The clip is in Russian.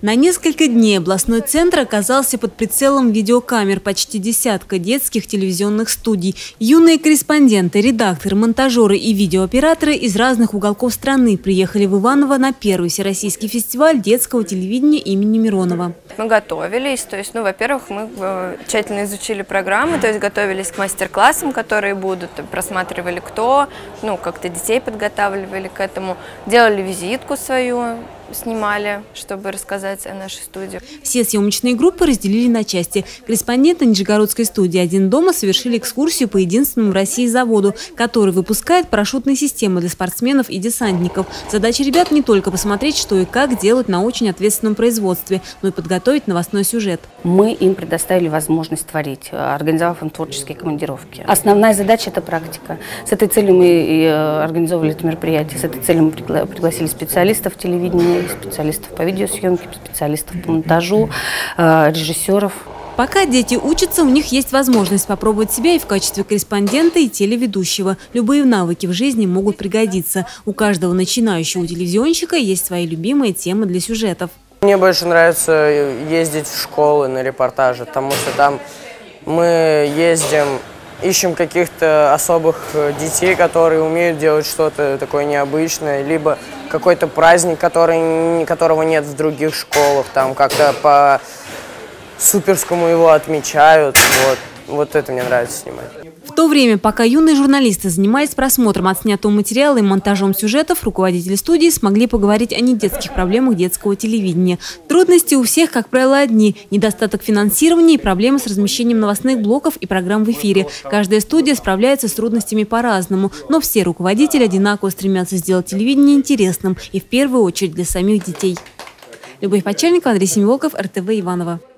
На несколько дней областной центр оказался под прицелом видеокамер почти десятка детских телевизионных студий. Юные корреспонденты, редакторы, монтажеры и видеооператоры из разных уголков страны приехали в Иваново на первый всероссийский фестиваль детского телевидения имени Миронова. Мы готовились, то есть, во-первых, мы тщательно изучили программы, то есть готовились к мастер-классам, которые будут, просматривали кто, как-то детей подготавливали к этому, делали визитку свою, снимали, чтобы рассказать о нашей студии. Все съемочные группы разделили на части. Корреспонденты Нижегородской студии «Один дома» совершили экскурсию по единственному в России заводу, который выпускает парашютные системы для спортсменов и десантников. Задача ребят не только посмотреть, что и как делать на очень ответственном производстве, но и подготовить новостной сюжет. Мы им предоставили возможность творить, организовав им творческие командировки. Основная задача – это практика. С этой целью мы и организовывали это мероприятие. С этой целью мы пригласили специалистов телевидения, специалистов по видеосъемке, специалистов по монтажу, режиссеров. Пока дети учатся, у них есть возможность попробовать себя и в качестве корреспондента, и телеведущего. Любые навыки в жизни могут пригодиться. У каждого начинающего телевизионщика есть свои любимые темы для сюжетов. Мне больше нравится ездить в школы на репортажи, потому что там мы ездим, ищем каких-то особых детей, которые умеют делать что-то такое необычное, либо какой-то праздник, которого нет в других школах, там как-то по суперскому его отмечают. Вот это мне нравится снимать. В то время, пока юные журналисты занимались просмотром отснятого материала и монтажом сюжетов, руководители студии смогли поговорить о недетских проблемах детского телевидения. Трудности у всех, как правило, одни – недостаток финансирования и проблемы с размещением новостных блоков и программ в эфире. Каждая студия справляется с трудностями по-разному, но все руководители одинаково стремятся сделать телевидение интересным и в первую очередь для самих детей. Любовь Почерникова, Андрей Семиволков, РТВ Иваново.